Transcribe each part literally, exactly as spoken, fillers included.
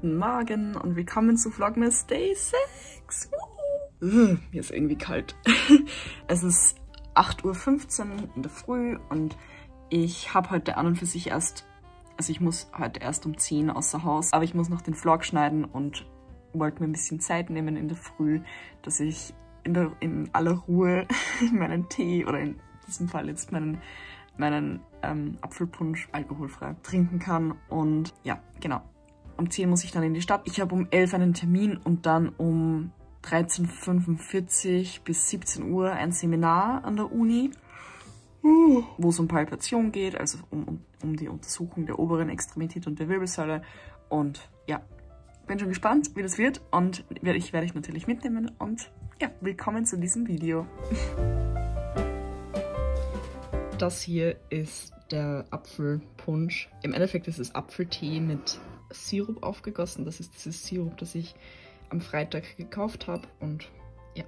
guten Morgen und willkommen zu Vlogmas Day sechs. Uh, mir ist irgendwie kalt. Es ist acht Uhr fünfzehn in der Früh und ich habe heute an und für sich erst, also ich muss heute erst um zehn außer Haus, aber ich muss noch den Vlog schneiden und wollte mir ein bisschen Zeit nehmen in der Früh, dass ich in, der, in aller Ruhe meinen Tee oder in diesem Fall jetzt meinen, meinen ähm, Apfelpunsch alkoholfrei trinken kann. Und ja, genau. Um zehn muss ich dann in die Stadt. Ich habe um elf einen Termin und dann um dreizehn Uhr fünfundvierzig bis siebzehn Uhr ein Seminar an der Uni, wo es um Palpation geht, also um, um, um die Untersuchung der oberen Extremität und der Wirbelsäule. Und ja, bin schon gespannt, wie das wird und werde ich, werde ich natürlich mitnehmen. Und ja, willkommen zu diesem Video. Das hier ist der Apfelpunsch. Im Endeffekt ist es Apfeltee mit Sirup aufgegossen. Das ist dieses Sirup, das ich am Freitag gekauft habe. Und ja.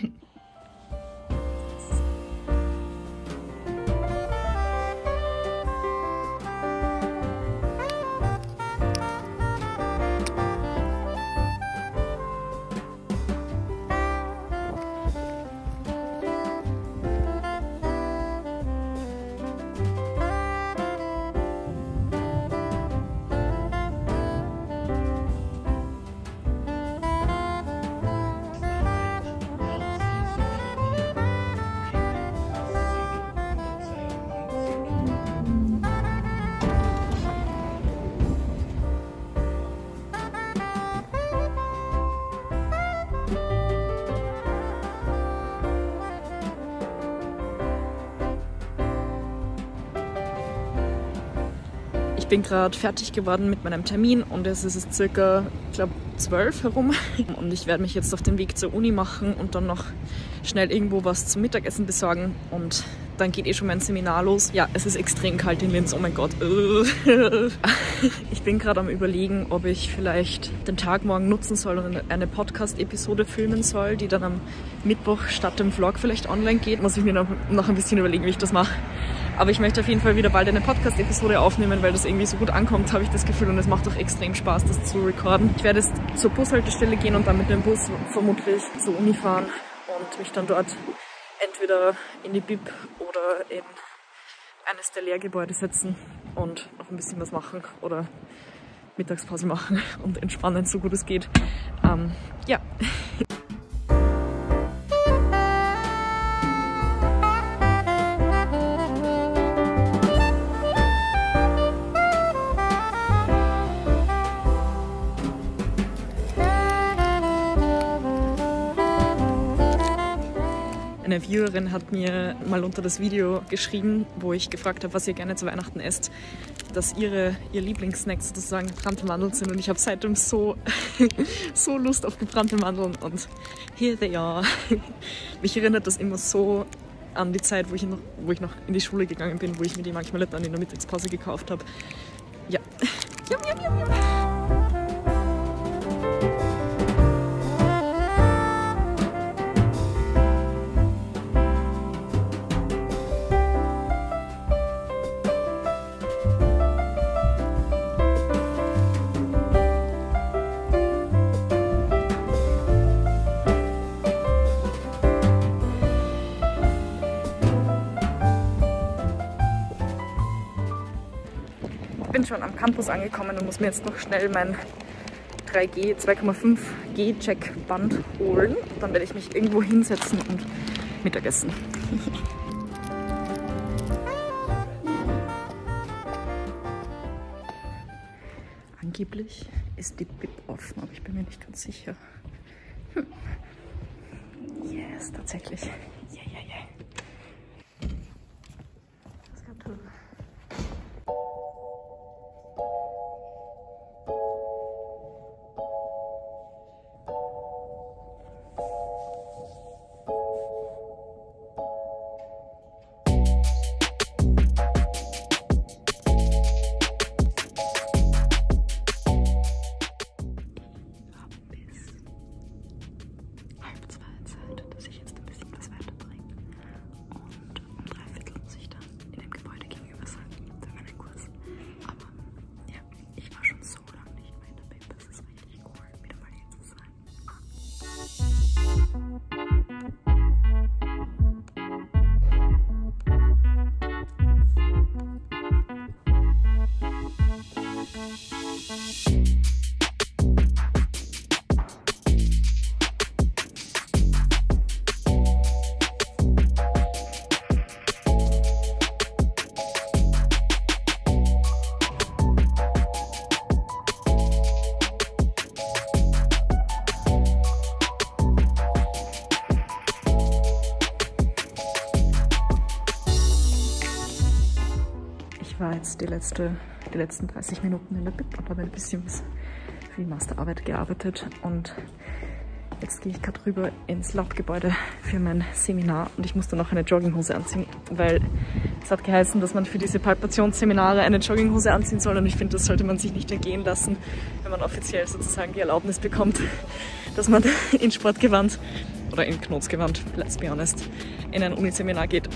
Ich bin gerade fertig geworden mit meinem Termin und es ist circa, ich glaube, zwölf herum. Und ich werde mich jetzt auf den Weg zur Uni machen und dann noch schnell irgendwo was zum Mittagessen besorgen. Und dann geht eh schon mein Seminar los. Ja, es ist extrem kalt in Linz, oh mein Gott. Ich bin gerade am Überlegen, ob ich vielleicht den Tag morgen nutzen soll und eine Podcast-Episode filmen soll, die dann am Mittwoch statt dem Vlog vielleicht online geht. Muss ich mir noch, noch ein bisschen überlegen, wie ich das mache. Aber ich möchte auf jeden Fall wieder bald eine Podcast-Episode aufnehmen, weil das irgendwie so gut ankommt, habe ich das Gefühl. Und es macht doch extrem Spaß, das zu recorden. Ich werde jetzt zur Bushaltestelle gehen und dann mit dem Bus vermutlich zur Uni fahren und mich dann dort entweder in die Bib oder in eines der Lehrgebäude setzen und noch ein bisschen was machen oder Mittagspause machen und entspannen, so gut es geht. Ähm, ja. Eine Viewerin hat mir mal unter das Video geschrieben, wo ich gefragt habe, was ihr gerne zu Weihnachten esst, dass ihre, ihr Lieblingssnack sozusagen gebrannte Mandeln sind. Und ich habe seitdem so, so Lust auf gebrannte Mandeln. Und here they are. Mich erinnert das immer so an die Zeit, wo ich noch, wo ich noch in die Schule gegangen bin, wo ich mir die manchmal dann in der Mittagspause gekauft habe. Ja. Yum, yum, yum, yum. Ich bin schon am Campus angekommen und muss mir jetzt noch schnell mein drei G, zwei Komma fünf G Checkband holen. Dann werde ich mich irgendwo hinsetzen und Mittagessen. Angeblich ist die Bib offen, aber ich bin mir nicht ganz sicher. Hm. Yes, tatsächlich. Yeah, yeah, yeah. Das ist ja toll. Dass ich jetzt ein bisschen was weiter Ich war jetzt die, letzte, die letzten dreißig Minuten in der B I P und habe ein bisschen was für die Masterarbeit gearbeitet. Und jetzt gehe ich gerade rüber ins Labgebäude für mein Seminar und ich musste noch eine Jogginghose anziehen, weil es hat geheißen, dass man für diese Palpationsseminare eine Jogginghose anziehen soll und ich finde, das sollte man sich nicht entgehen lassen, wenn man offiziell sozusagen die Erlaubnis bekommt, dass man in Sportgewand oder in Knotsgewand, let's be honest, in ein Uniseminar geht.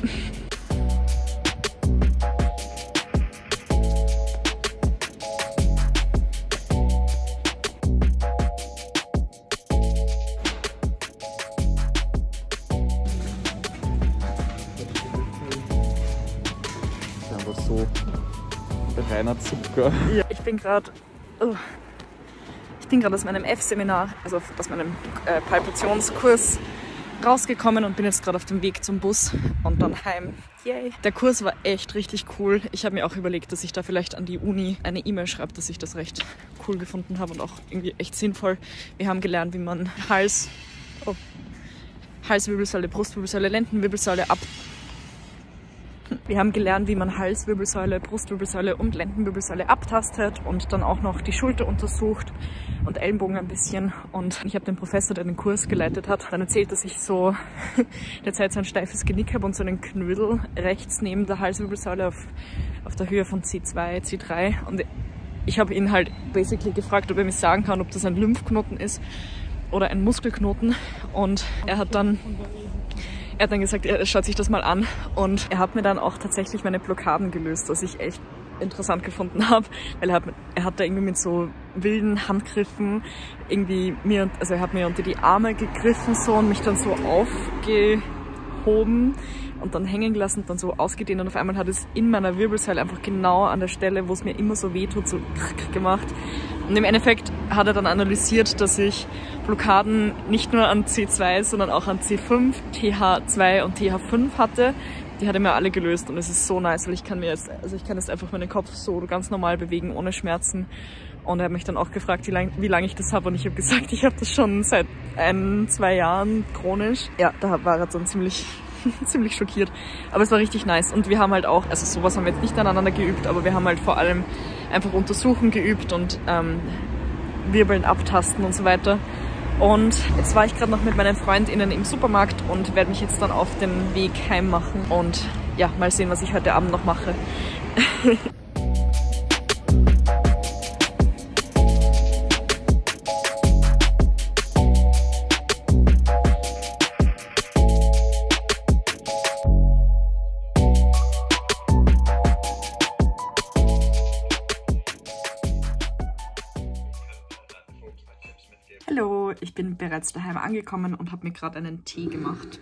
So reiner Zucker. Ja, ich bin gerade oh, ich bin gerade aus meinem F-Seminar, also aus meinem äh, Palpationskurs rausgekommen und bin jetzt gerade auf dem Weg zum Bus und dann heim. Yay! Der Kurs war echt richtig cool. Ich habe mir auch überlegt, dass ich da vielleicht an die Uni eine E-Mail schreibe, dass ich das recht cool gefunden habe und auch irgendwie echt sinnvoll. Wir haben gelernt, wie man Hals, oh, Halswirbelsäule, Brustwirbelsäule, Lendenwirbelsäule ab Wir haben gelernt, wie man Halswirbelsäule, Brustwirbelsäule und Lendenwirbelsäule abtastet und dann auch noch die Schulter untersucht und Ellenbogen ein bisschen. Und ich habe den Professor, der den Kurs geleitet hat, dann erzählt, dass ich so derzeit so ein steifes Genick habe und so einen Knödel rechts neben der Halswirbelsäule auf, auf der Höhe von C zwei, C drei. Und ich habe ihn halt basically gefragt, ob er mir sagen kann, ob das ein Lymphknoten ist oder ein Muskelknoten. Und er hat dann Er hat dann gesagt, er schaut sich das mal an und er hat mir dann auch tatsächlich meine Blockaden gelöst, was ich echt interessant gefunden habe, weil er hat, er hat da irgendwie mit so wilden Handgriffen irgendwie mir, also er hat mir unter die Arme gegriffen so und mich dann so aufgehoben und dann hängen gelassen und dann so ausgedehnt und auf einmal hat es in meiner Wirbelsäule einfach genau an der Stelle, wo es mir immer so weh tut, so gemacht. Und im Endeffekt hat er dann analysiert, dass ich Blockaden nicht nur an C zwei, sondern auch an C fünf, T H zwei und T H fünf hatte. Die hat er mir alle gelöst und es ist so nice, weil ich kann mir jetzt, also ich kann jetzt einfach meinen Kopf so ganz normal bewegen, ohne Schmerzen. Und er hat mich dann auch gefragt, wie lange wie lang ich das habe und ich habe gesagt, ich habe das schon seit ein, zwei Jahren chronisch. Ja, da war er dann ziemlich... ziemlich schockiert, aber es war richtig nice und wir haben halt auch, also sowas haben wir jetzt nicht aneinander geübt, aber wir haben halt vor allem einfach untersuchen geübt und ähm, Wirbeln abtasten und so weiter. Und jetzt war ich gerade noch mit meinen FreundInnen im Supermarkt und werde mich jetzt dann auf den Weg heim machen und ja, mal sehen, was ich heute Abend noch mache. Hallo, ich bin bereits daheim angekommen und habe mir gerade einen Tee gemacht.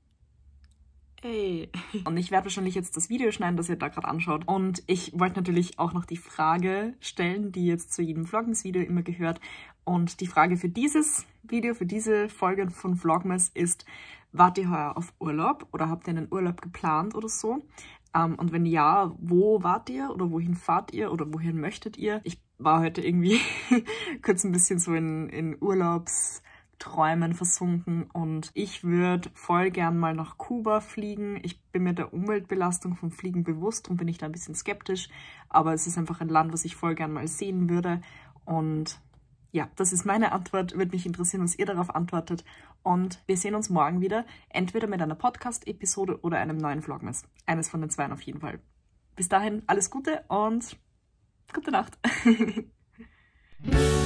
Hey. Und ich werde wahrscheinlich jetzt das Video schneiden, das ihr da gerade anschaut. Und ich wollte natürlich auch noch die Frage stellen, die jetzt zu jedem Vlogmas-Video immer gehört. Und die Frage für dieses Video, für diese Folge von Vlogmas ist, wart ihr heuer auf Urlaub oder habt ihr einen Urlaub geplant oder so? Um, und wenn ja, wo wart ihr oder wohin fahrt ihr oder wohin möchtet ihr? Ich war heute irgendwie kurz ein bisschen so in, in Urlaubsträumen versunken und ich würde voll gern mal nach Kuba fliegen. Ich bin mir der Umweltbelastung vom Fliegen bewusst und bin ich da ein bisschen skeptisch, aber es ist einfach ein Land, was ich voll gern mal sehen würde und ja, das ist meine Antwort. Würde mich interessieren, was ihr darauf antwortet. Und wir sehen uns morgen wieder, entweder mit einer Podcast-Episode oder einem neuen Vlogmas. Eines von den zweien auf jeden Fall. Bis dahin alles Gute und gute Nacht.